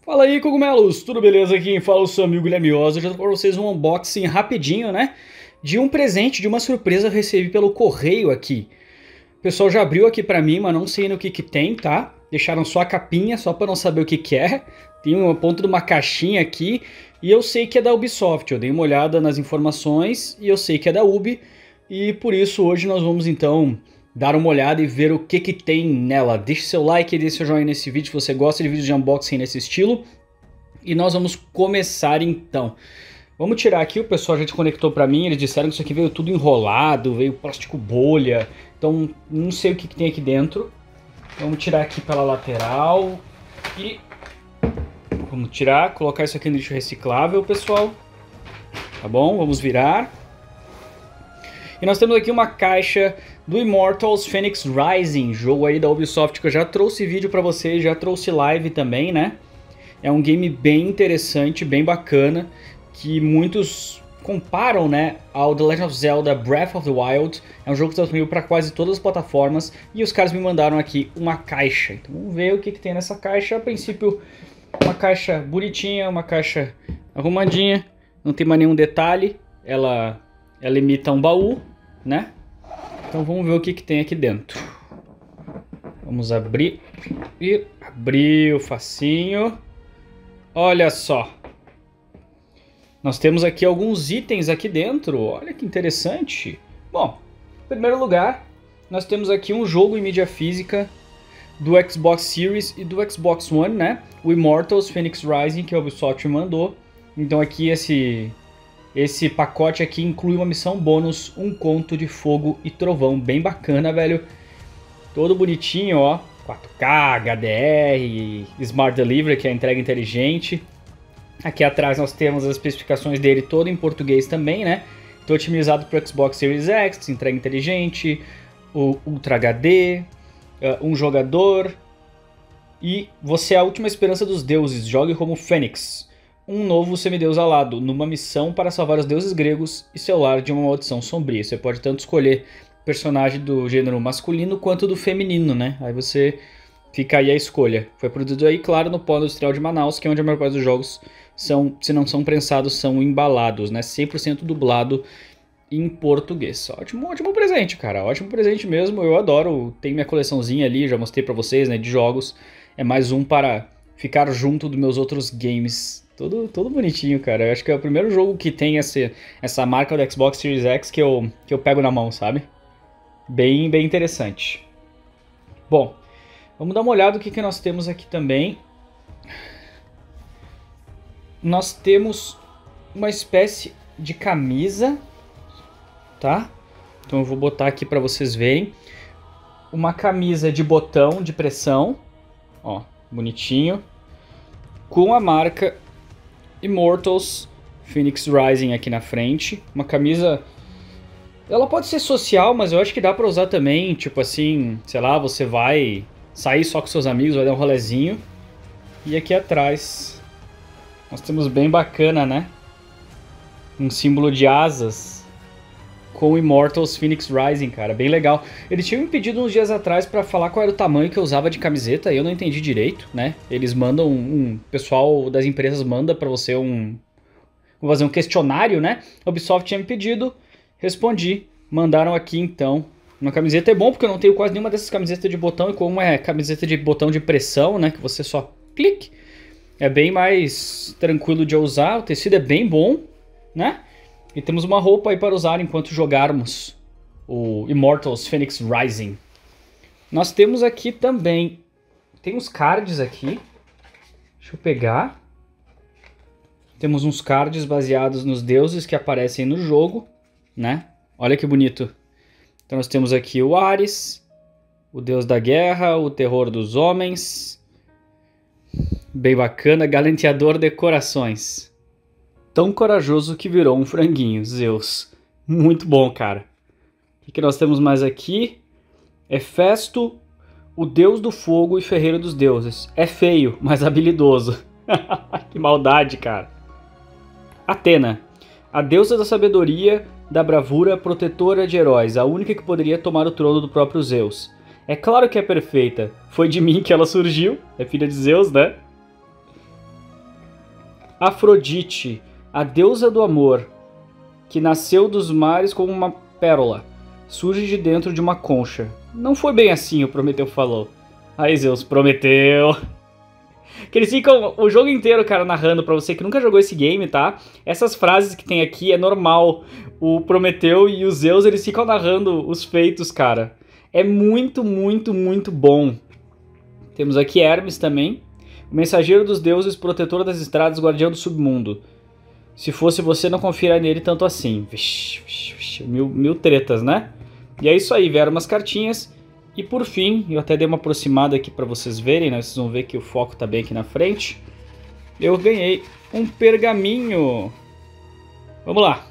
Fala aí, cogumelos! Tudo beleza? Aqui quem fala é o seu amigo Guilherme Oza. Eu já tô pra vocês um unboxing rapidinho, né? De um presente, de uma surpresa que eu recebi pelo correio aqui. O pessoal já abriu aqui pra mim, mas não sei no que tem, tá? Deixaram só a capinha, só pra não saber o que é. Tem uma ponta de uma caixinha aqui. E eu sei que é da Ubisoft. Eu dei uma olhada nas informações e eu sei que é da Ubi. E por isso hoje nós vamos então dar uma olhada e ver o que tem nela. Deixe seu like e deixe seu joinha nesse vídeo se você gosta de vídeos de unboxing nesse estilo. E nós vamos começar então. Vamos tirar aqui, o pessoal já te conectou pra mim, eles disseram que isso aqui veio tudo enrolado, veio plástico bolha. Então não sei o que tem aqui dentro. Vamos tirar aqui pela lateral e vamos tirar, colocar isso aqui no lixo reciclável, pessoal. Tá bom? Vamos virar. E nós temos aqui uma caixa do Immortals Fenyx Rising, jogo aí da Ubisoft que eu já trouxe vídeo pra vocês, já trouxe live também, né? É um game bem interessante, bem bacana, que muitos comparam, né, ao The Legend of Zelda Breath of the Wild. É um jogo que está disponível para quase todas as plataformas e os caras me mandaram aqui uma caixa. Então vamos ver o que tem nessa caixa. A princípio, uma caixa bonitinha, uma caixa arrumadinha, não tem mais nenhum detalhe. Ela imita um baú, né? Então vamos ver o que tem aqui dentro. Vamos abrir e abrir o facinho. Olha só. Nós temos aqui alguns itens aqui dentro. Olha que interessante. Bom, em primeiro lugar, nós temos aqui um jogo em mídia física do Xbox Series e do Xbox One, né? O Immortals Fenyx Rising, que a Ubisoft mandou. Então aqui esse pacote aqui inclui uma missão bônus, um conto de fogo e trovão. Bem bacana, velho. Todo bonitinho, ó. 4K, HDR, Smart Delivery, que é a entrega inteligente. Aqui atrás nós temos as especificações dele todo em português também, né? Todo otimizado para o Xbox Series X, entrega inteligente, o Ultra HD, um jogador. E você é a última esperança dos deuses, jogue como Fênix. Um novo semideus alado, numa missão para salvar os deuses gregos e seu lar de uma maldição sombria. Você pode tanto escolher personagem do gênero masculino quanto do feminino, né? Aí você fica aí a escolha. Foi produzido aí, claro, no Polo Industrial de Manaus, que é onde a maior parte dos jogos são, se não são prensados, são embalados, né? 100% dublado em português. Ótimo, ótimo presente, cara. Ótimo presente mesmo. Eu adoro. Tem minha coleçãozinha ali, já mostrei pra vocês, né? De jogos. É mais um para ficar junto dos meus outros games. Todo bonitinho, cara. Eu acho que é o primeiro jogo que tem essa marca do Xbox Series X que eu pego na mão, sabe? Bem interessante. Bom, vamos dar uma olhada no que nós temos aqui também. Nós temos uma espécie de camisa, tá? Então eu vou botar aqui para vocês verem. Uma camisa de botão de pressão, ó, bonitinho, com a marca Immortals Fenyx Rising aqui na frente. Uma camisa... Ela pode ser social, mas eu acho que dá pra usar também, tipo assim, sei lá, você vai sair só com seus amigos, vai dar um rolezinho. E aqui atrás nós temos bem bacana, né? Um símbolo de asas com o Immortals Fenyx Rising, cara, bem legal. Eles tinham me pedido uns dias atrás pra falar qual era o tamanho que eu usava de camiseta e eu não entendi direito, né? Eles mandam, o pessoal das empresas manda pra você vou fazer um questionário, né? A Ubisoft tinha me pedido... Respondi, mandaram aqui então uma camiseta. É bom porque eu não tenho quase nenhuma dessas camisetas de botão. E como é camiseta de botão de pressão, né, que você só clique, é bem mais tranquilo de usar. O tecido é bem bom, né? E temos uma roupa aí para usar enquanto jogarmos o Immortals Fenyx Rising. Nós temos aqui também, tem uns cards aqui. Deixa eu pegar. Temos uns cards baseados nos deuses que aparecem no jogo, né? Olha que bonito. Então nós temos aqui o Ares, o deus da guerra, o terror dos homens. Bem bacana, galanteador de corações. Tão corajoso que virou um franguinho, Zeus. Muito bom, cara. O que nós temos mais aqui? Hefesto, o deus do fogo e ferreiro dos deuses. É feio, mas habilidoso. Que maldade, cara. Atena, a deusa da sabedoria, da bravura, protetora de heróis, a única que poderia tomar o trono do próprio Zeus. É claro que é perfeita, foi de mim que ela surgiu, é filha de Zeus, né? Afrodite, a deusa do amor, que nasceu dos mares como uma pérola, surge de dentro de uma concha. Não foi bem assim, o Prometeu falou. Aí Zeus, Prometeu. Que eles ficam o jogo inteiro, cara, narrando pra você que nunca jogou esse game, tá? Essas frases que tem aqui é normal. O Prometeu e o Zeus, eles ficam narrando os feitos, cara. É muito, muito, muito bom. Temos aqui Hermes também. O mensageiro dos deuses, protetor das estradas, guardião do submundo. Se fosse você, não confia nele tanto assim. Vixe, vixe, vixe. Mil tretas, né? E é isso aí, vieram umas cartinhas. E por fim, eu até dei uma aproximada aqui pra vocês verem, né? Vocês vão ver que o foco tá bem aqui na frente. Eu ganhei um pergaminho. Vamos lá.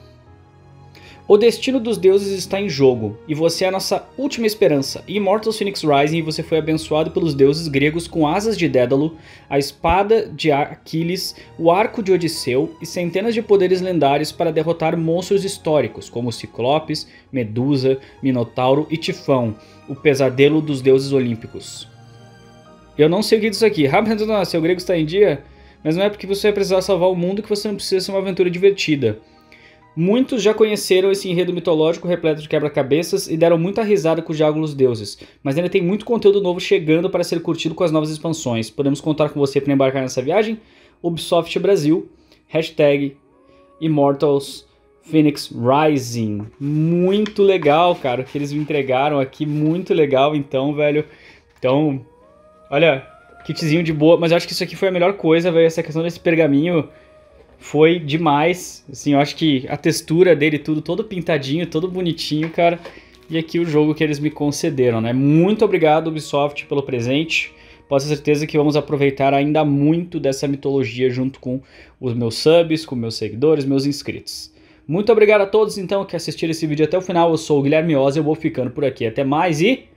O destino dos deuses está em jogo, e você é a nossa última esperança. Immortals Phoenix Rising, você foi abençoado pelos deuses gregos com asas de Dédalo, a espada de Aquiles, o arco de Odisseu e centenas de poderes lendários para derrotar monstros históricos, como Ciclopes, Medusa, Minotauro e Tifão, o pesadelo dos deuses olímpicos. Eu não sei o que é isso aqui. Rápido, seu grego está em dia? Mas não é porque você vai precisar salvar o mundo que você não precisa ser uma aventura divertida. Muitos já conheceram esse enredo mitológico repleto de quebra-cabeças e deram muita risada com os diálogos dos deuses, mas ainda tem muito conteúdo novo chegando para ser curtido com as novas expansões. Podemos contar com você para embarcar nessa viagem? Ubisoft Brasil, hashtag Immortals Phoenix Rising. Muito legal, cara, o que eles me entregaram aqui, muito legal então, velho. Então, olha, kitzinho de boa, mas eu acho que isso aqui foi a melhor coisa, velho, essa questão desse pergaminho. Foi demais, assim, eu acho que a textura dele tudo, todo pintadinho, todo bonitinho, cara. E aqui o jogo que eles me concederam, né? Muito obrigado, Ubisoft, pelo presente. Posso ter certeza que vamos aproveitar ainda muito dessa mitologia junto com os meus subs, com meus seguidores, meus inscritos. Muito obrigado a todos, então, que assistiram esse vídeo até o final. Eu sou o Guilherme Oz, eu vou ficando por aqui. Até mais e...